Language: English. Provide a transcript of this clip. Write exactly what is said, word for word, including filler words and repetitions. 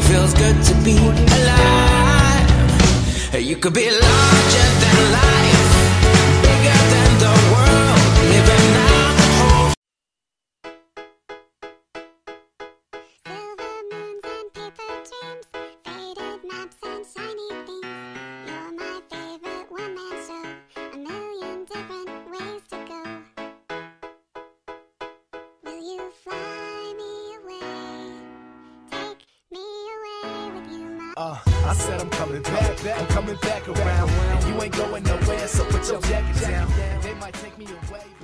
feels good to be alive. You could be larger than life, bigger than the world, living out the whole. Silver moons and paper dreams, faded maps and shiny things. You're my favorite one-man show, a million different ways to go. Will you fly me away? Take me away with you, my Uh, I said I'm coming back, I'm coming back around. And you ain't going nowhere, so put your jacket down. They might take me away.